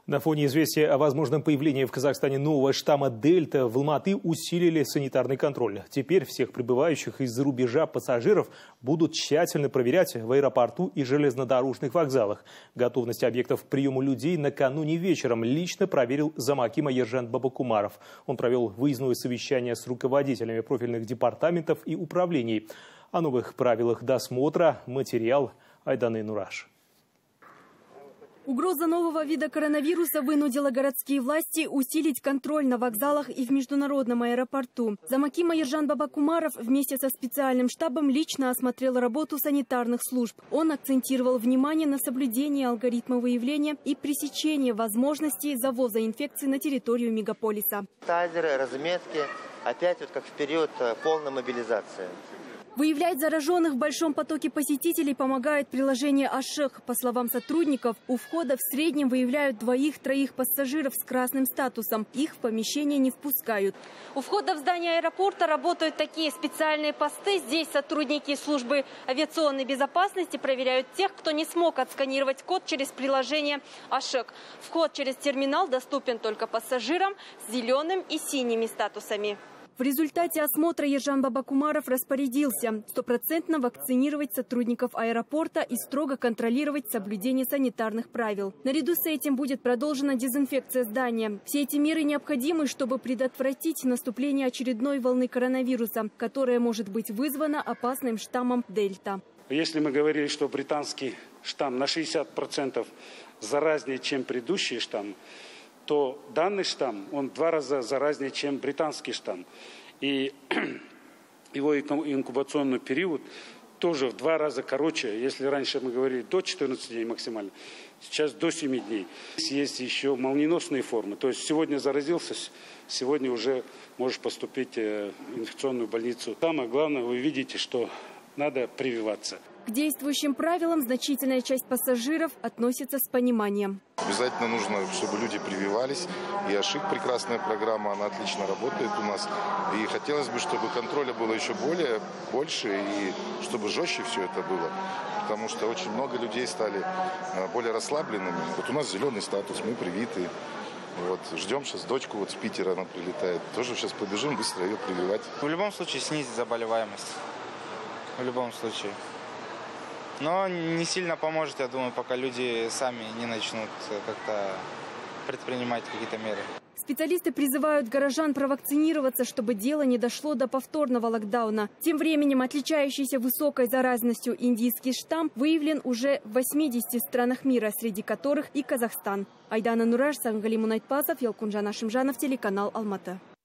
На фоне известия о возможном появлении в Казахстане нового штамма «Дельта» в Алматы усилили санитарный контроль. Теперь всех прибывающих из-за рубежа пассажиров будут тщательно проверять в аэропорту и железнодорожных вокзалах. Готовность объектов к приему людей накануне вечером лично проверил замакима Ержан Бабакумаров. Он провел выездное совещание с руководителями профильных департаментов и управлений. О новых правилах досмотра материал Айданы Нураш. Угроза нового вида коронавируса вынудила городские власти усилить контроль на вокзалах и в международном аэропорту. Замакима Ержан Бабакумаров вместе со специальным штабом лично осмотрел работу санитарных служб. Он акцентировал внимание на соблюдении алгоритма выявления и пресечения возможностей завоза инфекций на территорию мегаполиса. Тазеры, разметки, опять как в период полной мобилизации. Выявлять зараженных в большом потоке посетителей помогает приложение «Ашех». По словам сотрудников, у входа в среднем выявляют 2-3 пассажиров с красным статусом. Их в помещение не впускают. У входа в здание аэропорта работают такие специальные посты. Здесь сотрудники службы авиационной безопасности проверяют тех, кто не смог отсканировать код через приложение «Ашех». Вход через терминал доступен только пассажирам с зеленым и синими статусами. В результате осмотра Ержан Бабакумаров распорядился 100% вакцинировать сотрудников аэропорта и строго контролировать соблюдение санитарных правил. Наряду с этим будет продолжена дезинфекция здания. Все эти меры необходимы, чтобы предотвратить наступление очередной волны коронавируса, которая может быть вызвана опасным штаммом «Дельта». Если мы говорили, что британский штамм на 60% заразнее, чем предыдущий штамм, то данный штамм, он в 2 раза заразнее, чем британский штамм. И его инкубационный период тоже в 2 раза короче. Если раньше мы говорили до 14 дней максимально, сейчас до 7 дней. Есть еще молниеносные формы. То есть сегодня заразился, сегодня уже можешь поступить в инфекционную больницу. Самое главное, вы видите, что надо прививаться. К действующим правилам значительная часть пассажиров относится с пониманием. Обязательно нужно, чтобы люди прививались. И Ашик прекрасная программа, она отлично работает у нас. И хотелось бы, чтобы контроля было еще больше и чтобы жестче все это было. Потому что очень много людей стали более расслабленными. Вот у нас зеленый статус, мы привиты. Вот, ждем сейчас дочку с Питера, она прилетает. Тоже сейчас побежим быстро ее прививать. В любом случае снизить заболеваемость. В любом случае. Но не сильно поможет, я думаю, пока люди сами не начнут как-то предпринимать какие-то меры. Специалисты призывают горожан провакцинироваться, чтобы дело не дошло до повторного локдауна. Тем временем отличающийся высокой заразностью индийский штамм выявлен уже в 80 странах мира, среди которых и Казахстан. Айдана Нураш, Сангали Мунайтпасов, Ялкунжан Ашимжанов, телеканал Алматы.